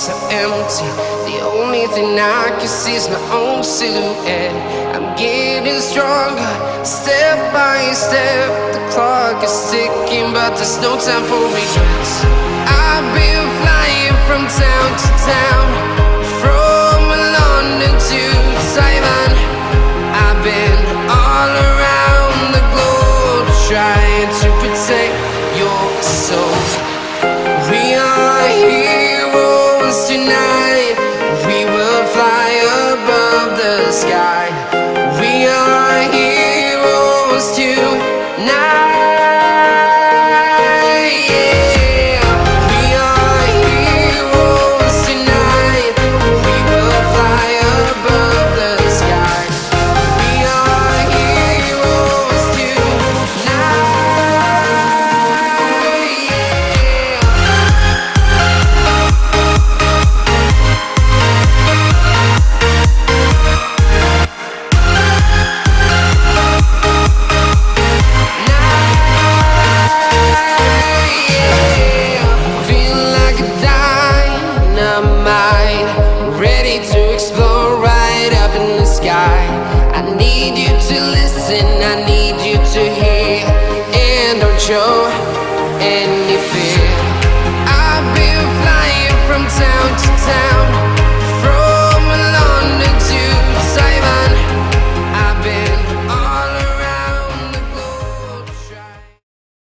so empty. The only thing I can see is my own silhouette. I'm getting stronger, step by step. The clock is ticking, but there's no time for regrets. I've been flying from town to town,